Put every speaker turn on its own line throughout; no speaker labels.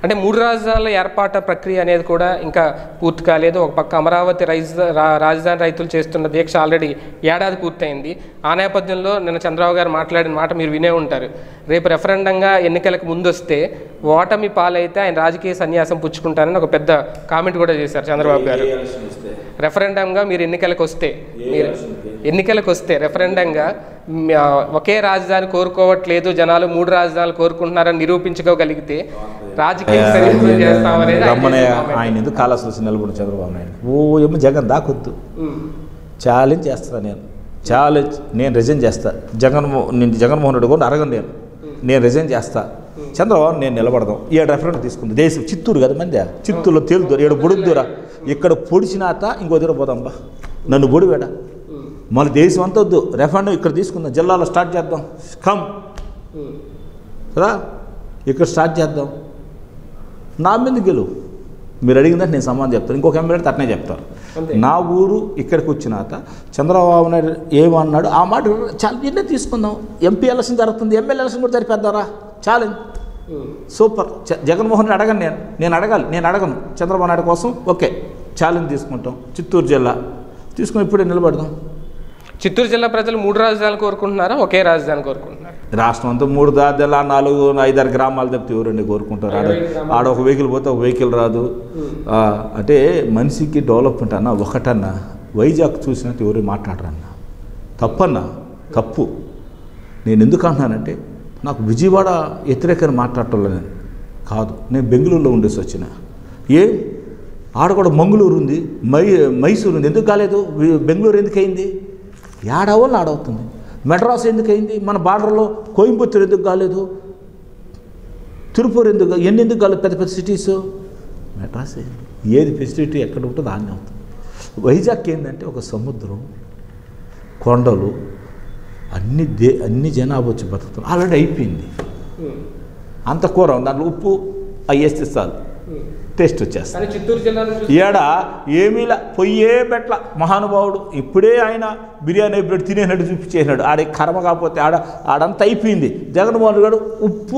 అంటే 3 రాజధానుల ఏర్పాటు ప్రక్రియ అనేది కూడా ఇంకా పూర్తి కాలేదు. ఒక పక్క అమరావతి రాజధాని రైతులు చేస్తున్న దీక్ష ఆల్రెడీ ఏడాది పూర్తయింది. ఆ నేపథ్యంలో నిన్న చంద్రబాబు గారు మాట్లాడిన మాట మీరు వినే ఉంటారు. రేపు రెఫరెండంగా ఎన్నికలకు ముందు వస్తే ఓటమి పాలైతే ఆయన రాజకీయ సన్యాసం పుచ్చుకుంటారని ఒక పెద్ద కామెంట్ కూడా చేశారు చంద్రబాబు గారు. రెఫరెండంగా మీరు ఎన్నికలకు వస్తే రెఫరెండంగా ఒకే రాజధాని కోరుకోవట్లేదు, జనాలు 3 రాజధానులు కోరుకుంటున్నారని నిరూపించుకోగలిగితే రాజకీయ చేస్తామనేది
ఆయన ఎందుకు కాలాసు నిలబడి చంద్రబాబు నాయుడు ఏమో జగన్ దాకొద్దు ఛాలెంజ్ చేస్తా నేను రిజైన్ చేస్తా. జగన్మోహన్ రెడ్డి కూడా అడగను నేను రిజైన్ చేస్తా. చంద్రబాబు నేను నిలబడదాం. 7 రెఫరెండం తీసుకుంది దేశం. చిత్తూరు కదా మంది, చిత్తూరులో తేలుతారు 7 పొడుద్దురా. ఇక్కడ పొడిచినాత ఇంకో దగ్గర పోదాం బా, నన్ను పొడివేడా మన దేశం అంతా వద్దు, రెఫరెండం ఇక్కడ తీసుకుందాం, జిల్లాలో స్టార్ట్ చేద్దాం. కదా ఇక్కడ స్టార్ట్ చేద్దాం. నా మీద గెలువు మీరు అడిగిందంటే నేను సమాధానం చెప్తాను. ఇంకొక ఎమ్మెల్యే అట్నే చెప్తారు. నా ఊరు ఇక్కడికి వచ్చినాక చంద్రబాబు నాయుడు ఏమన్నాడు ఆ మాట చాలా ఎన్నే తీసుకుందాం. ఎంపీ ఎలక్షన్ జరుగుతుంది, ఎమ్మెల్యే ఎలక్షన్ కూడా జరిపేద్దారా, ఛాలెంజ్ సూపర్. జగన్మోహన్ రెడ్డి అడగను, నేను అడగను చంద్రబాబు నాయుడు కోసం. ఓకే ఛాలెంజ్ తీసుకుంటాం. చిత్తూరు జిల్లా తీసుకుని ఇప్పుడే నిలబడదాం.
చిత్తూరు జిల్లా ప్రజలు 3 రాజధానులు కోరుకుంటున్నారా, ఒకే రాజధాని కోరుకుంటున్నారు?
రాష్ట్రం అంతా 3 రాజధానులు 4-5 గ్రామాలు తప్పితే ఎవరండి కోరుకుంటారు? ఆడ ఒక వెహికల్ పోతే ఒక వెహికల్ రాదు. అంటే మనిషికి డెవలప్మెంట్ అన్న ఒకటన్నా వైజాగ్ చూసినట్టు ఎవరు మాట్లాడరన్నా తప్పు. నేను ఎందుకు అంటున్నానంటే నాకు విజయవాడ వ్యతిరేకంగా మాట్లాడటం నేను కాదు. నేను బెంగళూరులో ఉండేసి వచ్చిన. ఆడ కూడా మంగళూరు ఉంది, మైసూరు ఉంది. ఎందుకు కాలేదు? బెంగళూరు ఎందుకు అయింది? ఏడవల్లో ఆడవుతుంది. మెడ్రాస్ ఎందుకు అయింది? మన బార్డర్లో కోయంబత్తూరు ఎందుకు కాలేదు? తిరుపూర్ ఎందుకు కాలేదు? పెద్ద సిటీస్ మెడ్రాస్ ఏది ఫెసిలిటీ ఎక్కడ ఉంటుందో దాన్ని అవుతుంది. వైజాగ్ ఏంటంటే ఒక సముద్రం, కొండలు, అన్ని జనాభా వచ్చి బతుకుతాం. ఆల్రెడీ అయిపోయింది. అంత కూర దాంట్లో ఉప్పు అవి వేస్తే చాలు, టేస్ట్ వచ్చేస్తాను. ఏడ ఏమీలా పొయ్యే పెట్ల మహానుభావుడు. ఇప్పుడే ఆయన బిర్యానీ బ్రెడ్ తినేసినట్టు చూపించేసినాడు. ఆడ కర్మ కాకపోతే ఆడంతా అయిపోయింది. జగన్మోహన్ రెడ్డి ఉప్పు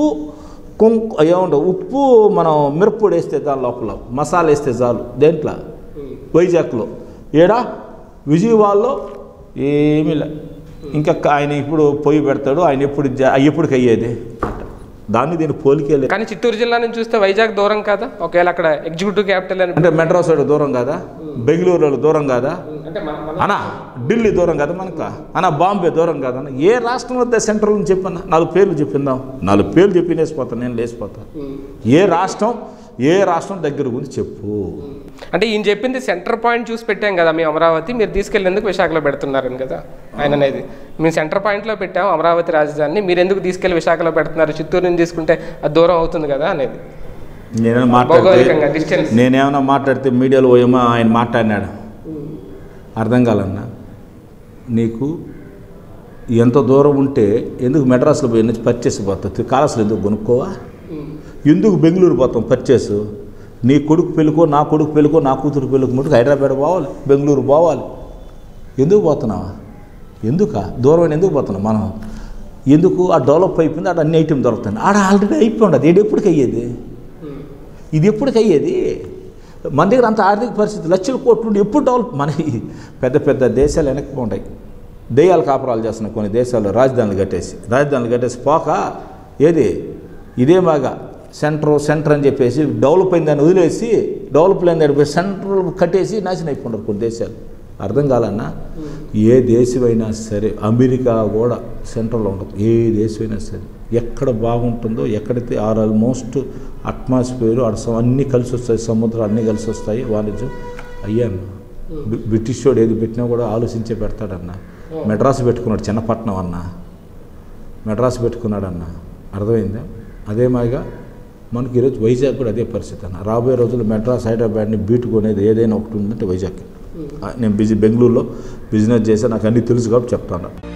ఉప్పు మనం మిరప్పొడి వేస్తే దాని లోపల మసాలా వేస్తే చాలు. దేంట్లో? వైజాగ్లో. విజయవాడలో ఏమీలా. ఇంకా ఆయన ఇప్పుడు పొయ్యి పెడతాడు. ఆయన ఎప్పుడు అయ్యేది దాన్ని దీన్ని పోలికేలేదు.
కానీ చిత్తూరు జిల్లా నుంచి చూస్తే వైజాగ్ దూరం కాదా? ఒకవేళ అక్కడ ఎగ్జిక్యూటివ్ క్యాపిటల్
అంటే మెడ్రాస్ దూరం కాదా? బెంగళూరు దూరం కాదా అన్నా? ఢిల్లీ దూరం కదా మనకు అన్నా? బాంబే దూరం కాదన్నా? ఏ రాష్ట్రం వద్ద సెంట్రల్ నుంచి చెప్పన్నా? 4 పేర్లు చెప్పిందాం. 4 పేర్లు చెప్పినేసిపోతాను, నేను లేచిపోతాను. ఏ రాష్ట్రం దగ్గర గురించి చెప్పు.
అంటే ఈయన చెప్పింది సెంటర్ పాయింట్ చూసి పెట్టాం కదా మీ అమరావతి, మీరు తీసుకెళ్ళేందుకు విశాఖలో పెడుతున్నారని కదా ఆయన అనేది. మేము సెంటర్ పాయింట్లో పెట్టాము అమరావతి రాజధానిని, మీరు ఎందుకు తీసుకెళ్ళి విశాఖలో పెడుతున్నారు? చిత్తూరు నుంచి తీసుకుంటే అది దూరం అవుతుంది కదా అనేది.
నేనేమన్నా మాట్లాడితే మీడియాలో ఏమో ఆయన మాట్లాడినాడు అర్థం కాలన్నా. నీకు ఎంత దూరం ఉంటే ఎందుకు మెడ్రాస్లో పోయి నుంచి పర్చేసి పోతావు? కాలస్లో ఎందుకు కొనుక్కోవా? ఎందుకు బెంగళూరు పోతాం పర్చేసు? నీ కొడుకు పెళ్ళికో, నా కొడుకు పెళ్ళికో, నా కూతురు పెళ్ళికి మటుకు హైదరాబాద్ పోవాలి, బెంగళూరు పోవాలి. ఎందుకు పోతున్నావా? దూరం ఎందుకు పోతున్నాం మనం? ఎందుకు? ఆ డెవలప్ అయిపోయింది, ఆడ అన్ని ఐటెం దొరుకుతుంది. ఆడ ఆల్రెడీ అయిపోయింది. అది ఎప్పటికి అయ్యేది? ఇది ఎప్పటికి అయ్యేది? మన దగ్గర అంత ఆర్థిక పరిస్థితి లక్షల కోట్లు ఉండి ఎప్పుడు డెవలప్? మన పెద్ద దేశాలు వెనక్కి ఉంటాయి. దెయ్యాలు కాపురాలు చేస్తున్నాయి కొన్ని దేశాల్లో. రాజధానులు కట్టేసి పోక ఇదే బాగా సెంటర్ అని చెప్పేసి డెవలప్ అయిందని వదిలేసి డెవలప్ లేని సెంటర్ కట్టేసి నాశనం అయిపోయినారు కొన్ని దేశాలు. అర్థం కాలన్నా? ఏ దేశమైనా సరే, అమెరికా కూడా సెంట్రల్లో ఉండదు. ఏ దేశమైనా సరే ఎక్కడ బాగుంటుందో, ఎక్కడైతే ఆల్మోస్ట్ అట్మాస్ఫియర్ అన్నీ కలిసి వస్తాయి, సముద్రాలు అన్నీ కలిసి వస్తాయి, వాణిజ్యం అయ్యాను. బ్రిటిష్ వాడు ఏది పెట్టినా కూడా ఆలోచించే పెడతాడన్న. మెడ్రాస్ పెట్టుకున్నాడు, చిన్నపట్నం అన్న మెడ్రాస్ పెట్టుకున్నాడన్న. అర్థమైందా? అదే మాదిగా మనకి ఈరోజు వైజాగ్ కూడా అదే పరిస్థితి అన్న. రాబోయే రోజుల్లో మెడ్రాస్ హైదరాబాద్ని బీటుకునేది ఏదైనా ఒకటి ఉందంటే వైజాగ్. నేను బెంగళూరులో బిజినెస్ చేసి నాకు అన్నీ తెలుసు కాబట్టి చెప్తాను.